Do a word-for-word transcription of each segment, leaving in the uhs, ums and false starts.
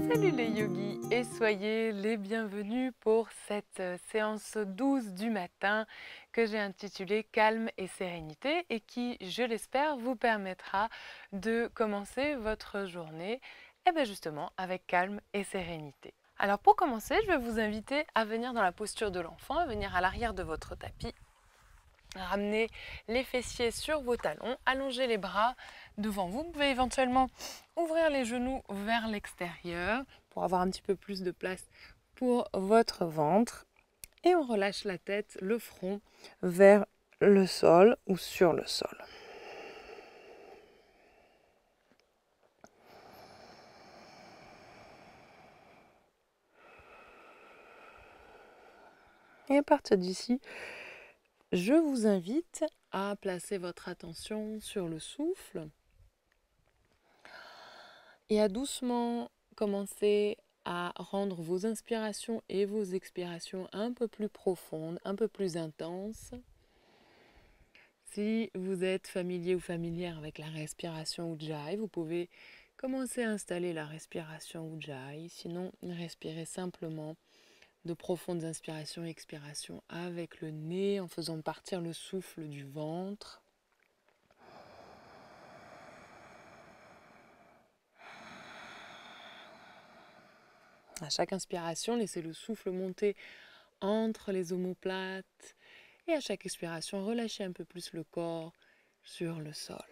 Salut les yogis et soyez les bienvenus pour cette séance douze du matin que j'ai intitulée Calme et sérénité et qui, je l'espère, vous permettra de commencer votre journée et bien justement avec calme et sérénité. Alors pour commencer, je vais vous inviter à venir dans la posture de l'enfant, à venir à l'arrière de votre tapis. Ramenez les fessiers sur vos talons, allongez les bras devant vous. Vous pouvez éventuellement ouvrir les genoux vers l'extérieur pour avoir un petit peu plus de place pour votre ventre. Et on relâche la tête, le front vers le sol ou sur le sol. Et à partir d'ici, je vous invite à placer votre attention sur le souffle et à doucement commencer à rendre vos inspirations et vos expirations un peu plus profondes, un peu plus intenses. Si vous êtes familier ou familière avec la respiration Ujjayi, vous pouvez commencer à installer la respiration Ujjayi. Sinon, respirez simplement de profondes inspirations et expirations avec le nez en faisant partir le souffle du ventre. À chaque inspiration, laissez le souffle monter entre les omoplates et à chaque expiration, relâchez un peu plus le corps sur le sol.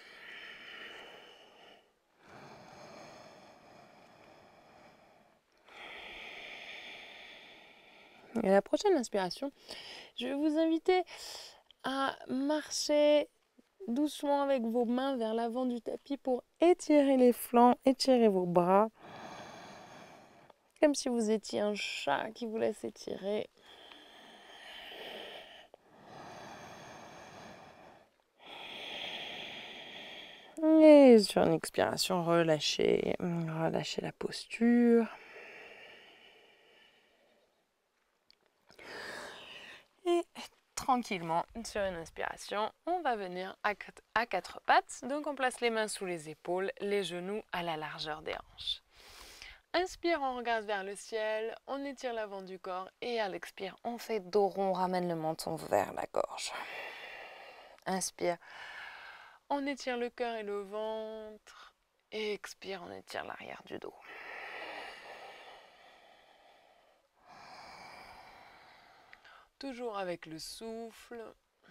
Et à la prochaine inspiration, je vais vous inviter à marcher doucement avec vos mains vers l'avant du tapis pour étirer les flancs, étirer vos bras. Comme si vous étiez un chat qui vous laisse étirer. Et sur une expiration, relâchez, relâchez la posture. Et tranquillement, sur une inspiration, on va venir à quatre, à quatre pattes. Donc on place les mains sous les épaules, les genoux à la largeur des hanches. Inspire, on regarde vers le ciel, on étire l'avant du corps et à l'expire, on fait dos rond, on ramène le menton vers la gorge. Inspire, on étire le cœur et le ventre et expire, on étire l'arrière du dos. Toujours avec le souffle.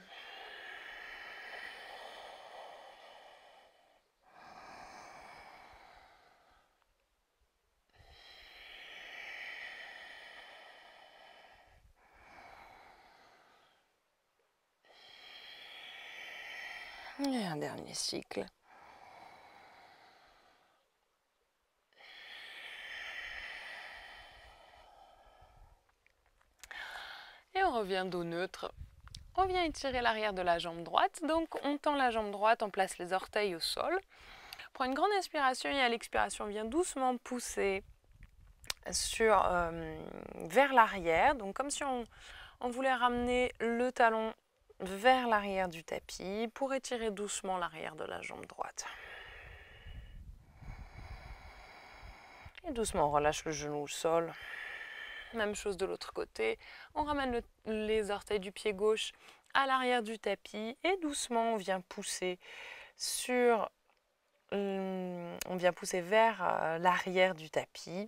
Et un dernier cycle. Et on revient dos neutre. On vient étirer l'arrière de la jambe droite. Donc on tend la jambe droite, on place les orteils au sol. On prend une grande inspiration et à l'expiration, on vient doucement pousser sur, euh, vers l'arrière. Donc comme si on, on voulait ramener le talon vers l'arrière du tapis pour étirer doucement l'arrière de la jambe droite. Et doucement, on relâche le genou au sol. Même chose de l'autre côté. On ramène le, les orteils du pied gauche à l'arrière du tapis et doucement, on vient pousser sur, euh, on vient pousser vers euh, l'arrière du tapis.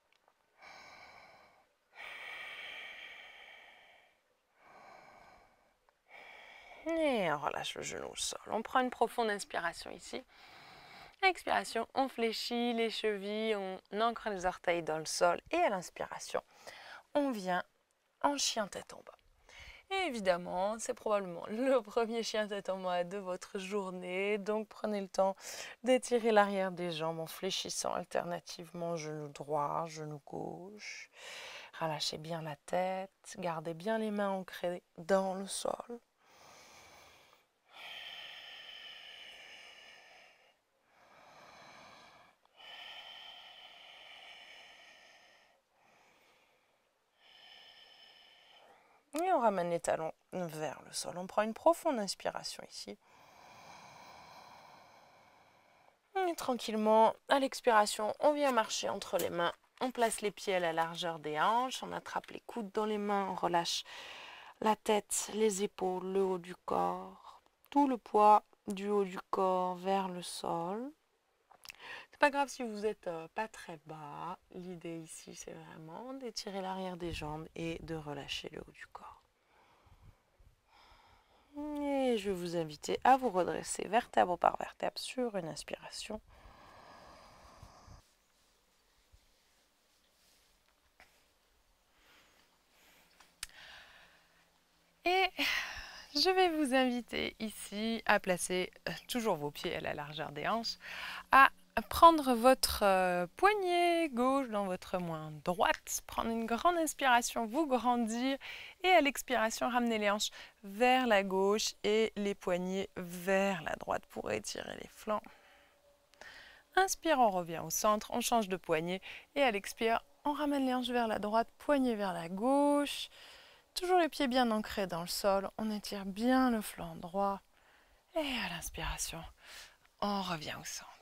Et on relâche le genou au sol. On prend une profonde inspiration ici. Expiration, on fléchit les chevilles, on ancre les orteils dans le sol. Et à l'inspiration, on vient en chien tête en bas. Et évidemment, c'est probablement le premier chien tête en bas de votre journée. Donc prenez le temps d'étirer l'arrière des jambes en fléchissant alternativement genou droit, genou gauche. Relâchez bien la tête, gardez bien les mains ancrées dans le sol. Et on ramène les talons vers le sol. On prend une profonde inspiration ici. Et Et tranquillement, à l'expiration, on vient marcher entre les mains. On place les pieds à la largeur des hanches, on attrape les coudes dans les mains, on relâche la tête, les épaules, le haut du corps, tout le poids du haut du corps vers le sol. C'est pas grave si vous n'êtes euh, pas très bas. L'idée ici, c'est vraiment d'étirer l'arrière des jambes et de relâcher le haut du corps. Et je vais vous inviter à vous redresser vertèbre par vertèbre sur une inspiration. Et je vais vous inviter ici à placer euh, toujours vos pieds à la largeur des hanches, à prendre votre euh, poignet gauche dans votre main droite, prendre une grande inspiration, vous grandir et à l'expiration, ramener les hanches vers la gauche et les poignets vers la droite pour étirer les flancs. Inspire, on revient au centre, on change de poignet et à l'expire, on ramène les hanches vers la droite, poignet vers la gauche. Toujours les pieds bien ancrés dans le sol, on étire bien le flanc droit et à l'inspiration, on revient au centre.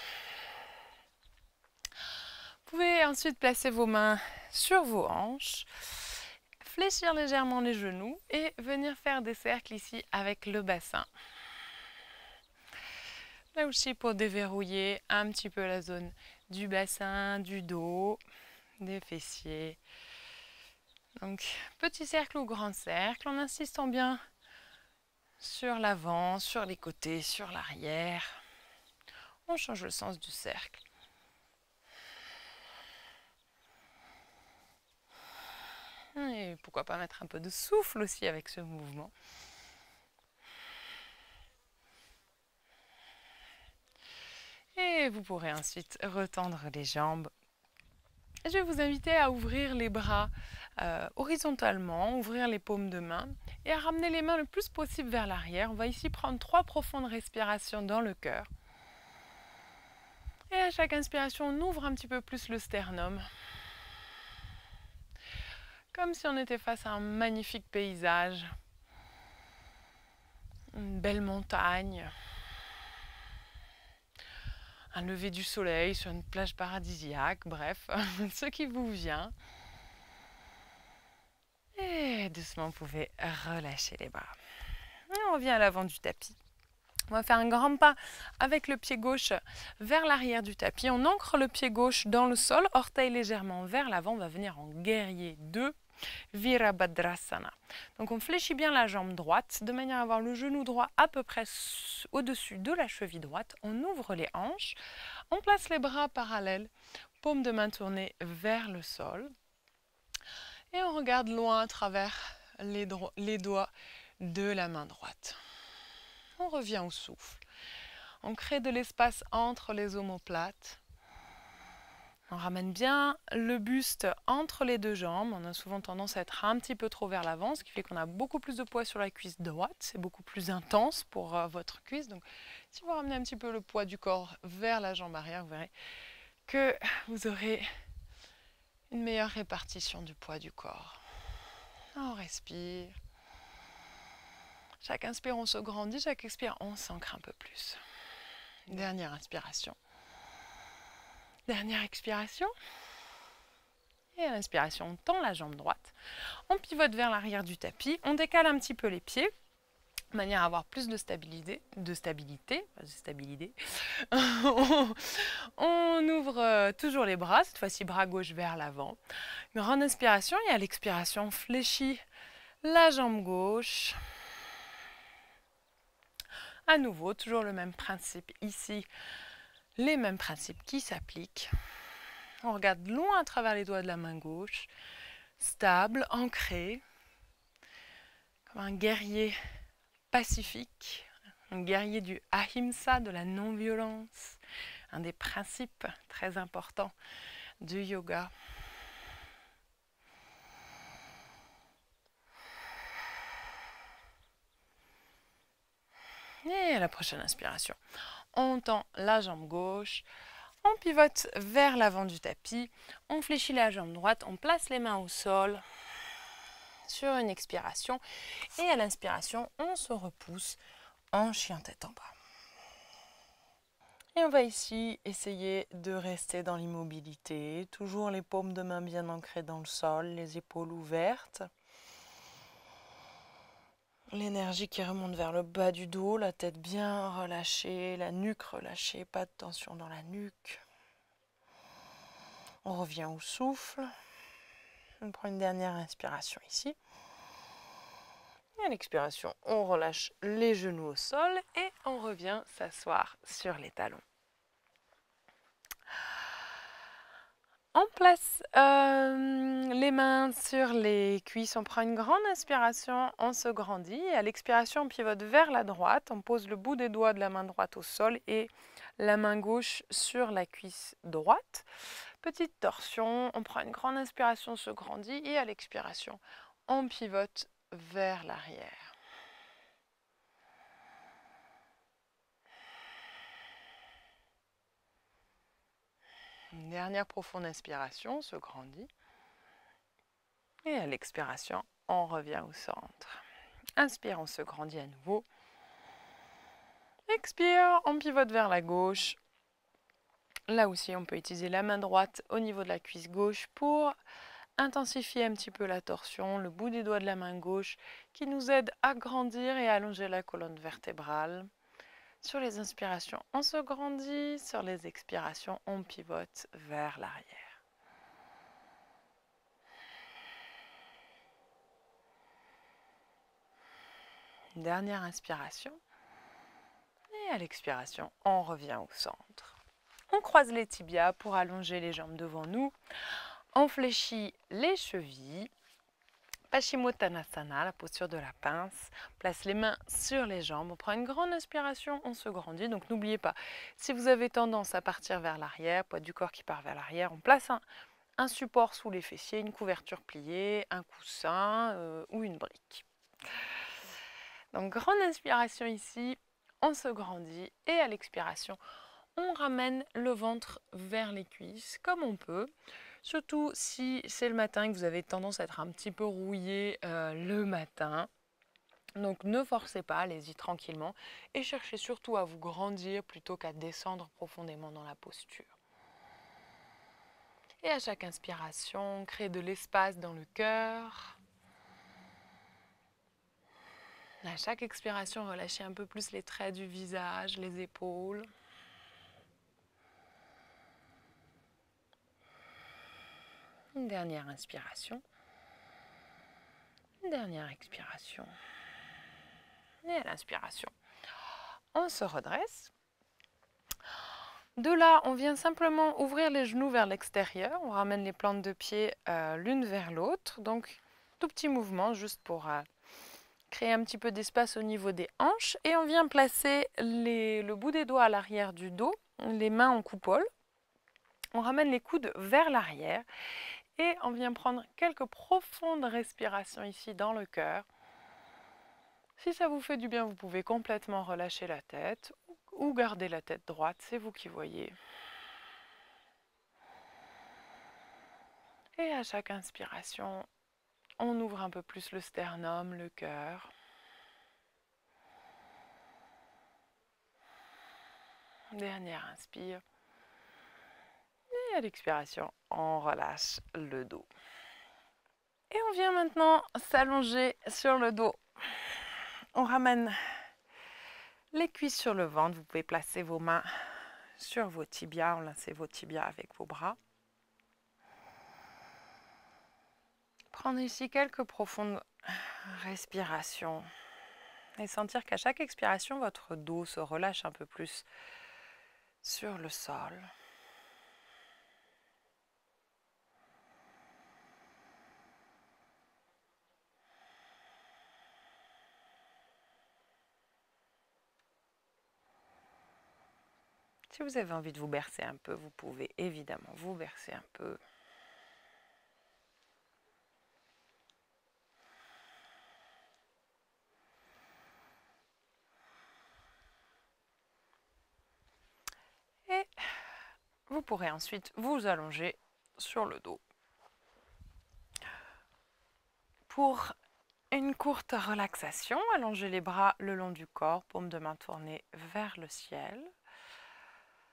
Vous pouvez ensuite placer vos mains sur vos hanches, fléchir légèrement les genoux et venir faire des cercles ici avec le bassin. Là aussi pour déverrouiller un petit peu la zone du bassin, du dos, des fessiers. Donc petit cercle ou grand cercle en insistant bien sur l'avant, sur les côtés, sur l'arrière. On change le sens du cercle. Et pourquoi pas mettre un peu de souffle aussi avec ce mouvement. Et vous pourrez ensuite retendre les jambes. Je vais vous inviter à ouvrir les bras euh, horizontalement, ouvrir les paumes de main et à ramener les mains le plus possible vers l'arrière. On va ici prendre trois profondes respirations dans le cœur. Et à chaque inspiration, on ouvre un petit peu plus le sternum. Comme si on était face à un magnifique paysage, une belle montagne, un lever du soleil sur une plage paradisiaque, bref, ce qui vous vient. Et doucement, vous pouvez relâcher les bras. Et on revient à l'avant du tapis. On va faire un grand pas avec le pied gauche vers l'arrière du tapis. On ancre le pied gauche dans le sol, orteil légèrement vers l'avant. On va venir en guerrier deux. Virabhadrasana. Donc on fléchit bien la jambe droite de manière à avoir le genou droit à peu près au-dessus de la cheville droite. On ouvre les hanches, on place les bras parallèles, paume de main tournée vers le sol. Et on regarde loin à travers les, les doigts de la main droite. On revient au souffle. On crée de l'espace entre les omoplates. On ramène bien le buste entre les deux jambes. On a souvent tendance à être un petit peu trop vers l'avant, ce qui fait qu'on a beaucoup plus de poids sur la cuisse droite. C'est beaucoup plus intense pour euh, votre cuisse. Donc, si vous ramenez un petit peu le poids du corps vers la jambe arrière, vous verrez que vous aurez une meilleure répartition du poids du corps. On respire. Chaque inspire, on se grandit. Chaque expire, on s'ancre un peu plus. Dernière inspiration. Dernière expiration. Et à l'inspiration, on tend la jambe droite. On pivote vers l'arrière du tapis. On décale un petit peu les pieds, de manière à avoir plus de stabilité. De stabilité, de stabilité. on, on ouvre toujours les bras, cette fois-ci bras gauche vers l'avant. Grande inspiration et à l'expiration, on fléchit la jambe gauche. À nouveau, toujours le même principe ici. Les mêmes principes qui s'appliquent. On regarde loin à travers les doigts de la main gauche, stable, ancré, comme un guerrier pacifique, un guerrier du ahimsa, de la non-violence, un des principes très importants du yoga. Et à la prochaine inspiration, on tend la jambe gauche, on pivote vers l'avant du tapis, on fléchit la jambe droite, on place les mains au sol sur une expiration et à l'inspiration, on se repousse en chien tête en bas. Et on va ici essayer de rester dans l'immobilité, toujours les paumes de main bien ancrées dans le sol, les épaules ouvertes. L'énergie qui remonte vers le bas du dos, la tête bien relâchée, la nuque relâchée, pas de tension dans la nuque. On revient au souffle. On prend une dernière inspiration ici. Et à l'expiration, on relâche les genoux au sol et on revient s'asseoir sur les talons. On place euh, les mains sur les cuisses, on prend une grande inspiration, on se grandit. Et à l'expiration, on pivote vers la droite, on pose le bout des doigts de la main droite au sol et la main gauche sur la cuisse droite. Petite torsion, on prend une grande inspiration, on se grandit et à l'expiration, on pivote vers l'arrière. Une dernière profonde inspiration, on se grandit. Et à l'expiration, on revient au centre. Inspire, on se grandit à nouveau. Expire, on pivote vers la gauche. Là aussi, on peut utiliser la main droite au niveau de la cuisse gauche pour intensifier un petit peu la torsion, le bout des doigts de la main gauche qui nous aide à grandir et à allonger la colonne vertébrale. Sur les inspirations, on se grandit. Sur les expirations, on pivote vers l'arrière. Une dernière inspiration. Et à l'expiration, on revient au centre. On croise les tibias pour allonger les jambes devant nous. On fléchit les chevilles. Paschimottanasana, la posture de la pince. On place les mains sur les jambes. On prend une grande inspiration, on se grandit. Donc n'oubliez pas, si vous avez tendance à partir vers l'arrière, poids du corps qui part vers l'arrière, on place un, un support sous les fessiers, une couverture pliée, un coussin euh, ou une brique. Donc grande inspiration ici, on se grandit et à l'expiration, on ramène le ventre vers les cuisses comme on peut. Surtout si c'est le matin et que vous avez tendance à être un petit peu rouillé euh, le matin. Donc ne forcez pas, allez-y tranquillement et cherchez surtout à vous grandir plutôt qu'à descendre profondément dans la posture. Et à chaque inspiration, créez de l'espace dans le cœur. À chaque expiration, relâchez un peu plus les traits du visage, les épaules. Une dernière inspiration. Une dernière expiration. Et à l'inspiration, on se redresse. De là, on vient simplement ouvrir les genoux vers l'extérieur. On ramène les plantes de pied euh, l'une vers l'autre. Donc, tout petit mouvement juste pour euh, créer un petit peu d'espace au niveau des hanches. Et on vient placer les, le bout des doigts à l'arrière du dos, les mains en coupole. On ramène les coudes vers l'arrière. Et on vient prendre quelques profondes respirations ici dans le cœur. Si ça vous fait du bien, vous pouvez complètement relâcher la tête ou garder la tête droite, c'est vous qui voyez. Et à chaque inspiration, on ouvre un peu plus le sternum, le cœur. Dernière inspire. Et à l'expiration, on relâche le dos. Et on vient maintenant s'allonger sur le dos. On ramène les cuisses sur le ventre. Vous pouvez placer vos mains sur vos tibias, enlacez vos tibias avec vos bras. Prendre ici quelques profondes respirations et sentir qu'à chaque expiration, votre dos se relâche un peu plus sur le sol. Si vous avez envie de vous bercer un peu, vous pouvez évidemment vous bercer un peu. Et vous pourrez ensuite vous allonger sur le dos. Pour une courte relaxation, allongez les bras le long du corps, paume de main tournée vers le ciel.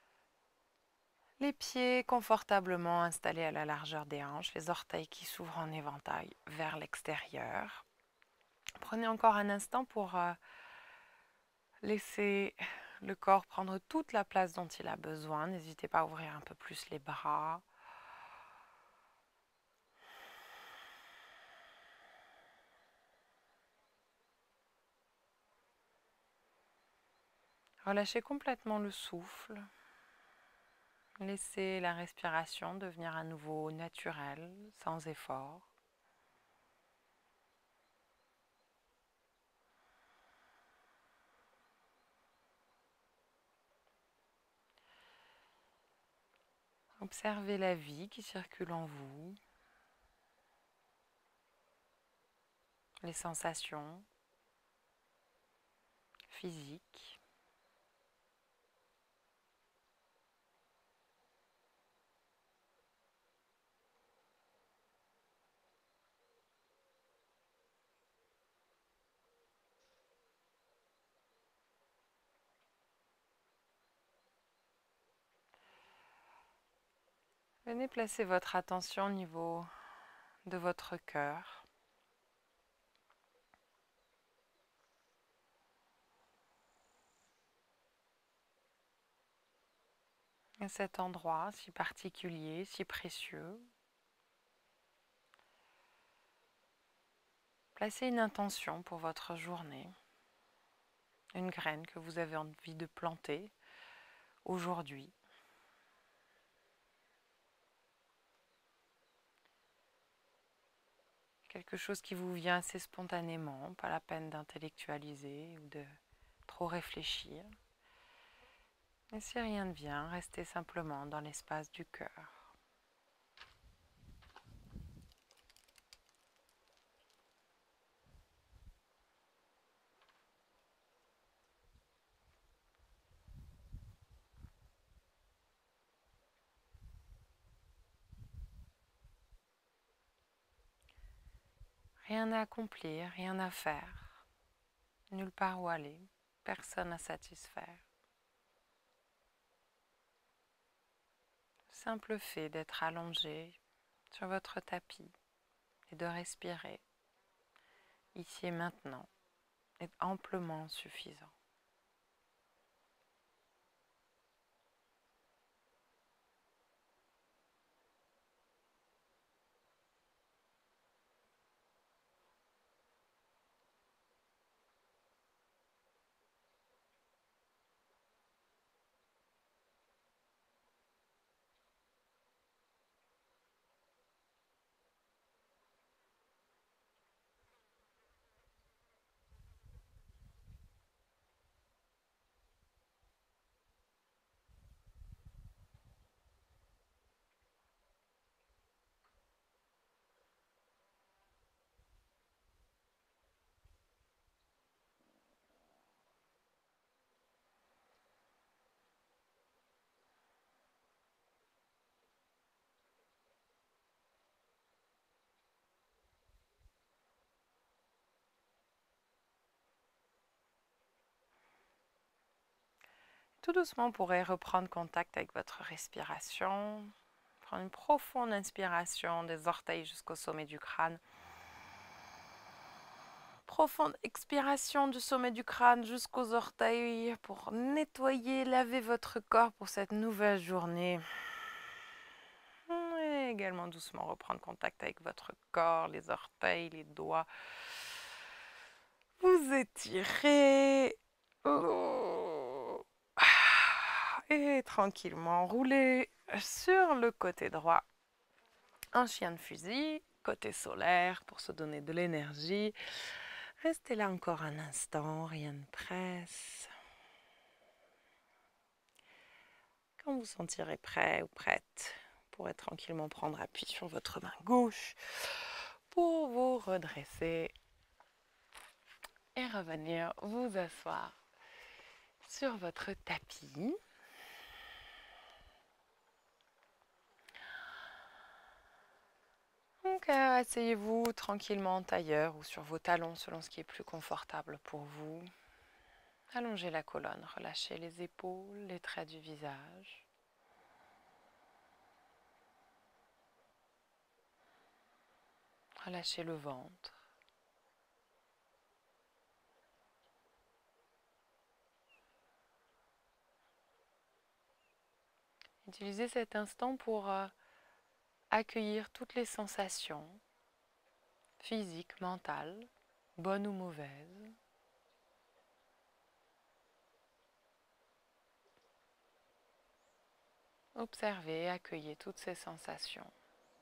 Les pieds confortablement installés à la largeur des hanches, les orteils qui s'ouvrent en éventail vers l'extérieur. Prenez encore un instant pour euh, laisser le corps prendre toute la place dont il a besoin. N'hésitez pas à ouvrir un peu plus les bras. Relâchez complètement le souffle. Laissez la respiration devenir à nouveau naturelle, sans effort. Observez la vie qui circule en vous, les sensations physiques. Venez placer votre attention au niveau de votre cœur. À cet endroit si particulier, si précieux. Placez une intention pour votre journée, une graine que vous avez envie de planter aujourd'hui. Quelque chose qui vous vient assez spontanément, pas la peine d'intellectualiser ou de trop réfléchir. Et si rien ne vient, restez simplement dans l'espace du cœur. Rien à accomplir, rien à faire, nulle part où aller, personne à satisfaire. Le simple fait d'être allongé sur votre tapis et de respirer, ici et maintenant, est amplement suffisant. Tout doucement, vous pourrez reprendre contact avec votre respiration. Prendre une profonde inspiration des orteils jusqu'au sommet du crâne. Profonde expiration du sommet du crâne jusqu'aux orteils pour nettoyer, laver votre corps pour cette nouvelle journée. Et également doucement reprendre contact avec votre corps, les orteils, les doigts. Vous étirez. Et tranquillement rouler sur le côté droit en chien de fusil, côté solaire pour se donner de l'énergie. Restez là encore un instant, rien ne presse. Quand vous sentirez prêt ou prête, vous pourrez tranquillement prendre appui sur votre main gauche pour vous redresser et revenir vous asseoir sur votre tapis. Donc, euh, asseyez-vous tranquillement en tailleur ou sur vos talons selon ce qui est plus confortable pour vous. Allongez la colonne, relâchez les épaules, les traits du visage. Relâchez le ventre. Utilisez cet instant pour euh, accueillir toutes les sensations physiques, mentales, bonnes ou mauvaises. Observez et accueillez toutes ces sensations.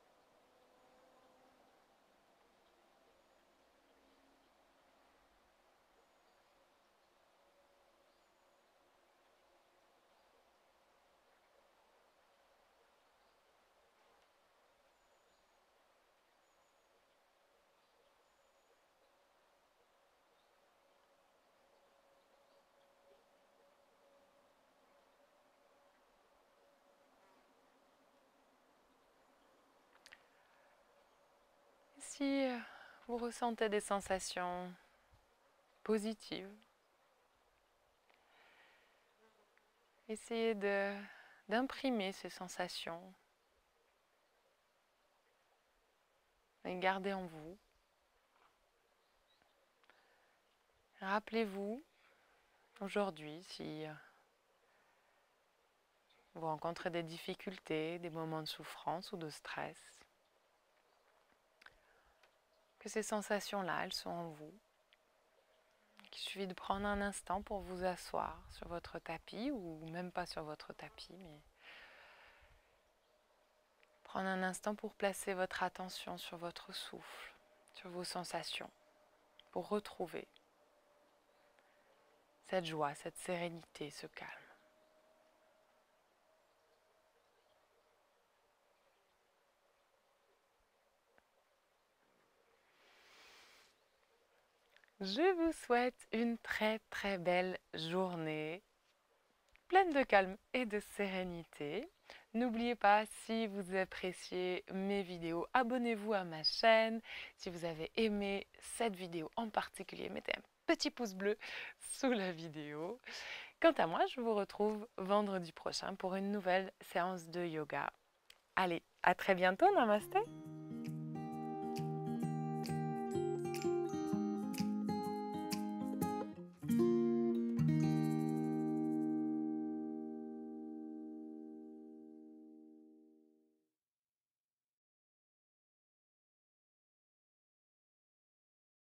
Si euh, vous ressentez des sensations positives, essayez de, d'imprimer ces sensations et gardez en vous. Rappelez-vous aujourd'hui si euh, vous rencontrez des difficultés, des moments de souffrance ou de stress, que ces sensations-là, elles sont en vous. Il suffit de prendre un instant pour vous asseoir sur votre tapis, ou même pas sur votre tapis, mais prendre un instant pour placer votre attention sur votre souffle, sur vos sensations, pour retrouver cette joie, cette sérénité, ce calme. Je vous souhaite une très très belle journée, pleine de calme et de sérénité. N'oubliez pas, si vous appréciez mes vidéos, abonnez-vous à ma chaîne. Si vous avez aimé cette vidéo en particulier, mettez un petit pouce bleu sous la vidéo. Quant à moi, je vous retrouve vendredi prochain pour une nouvelle séance de yoga. Allez, à très bientôt, namasté!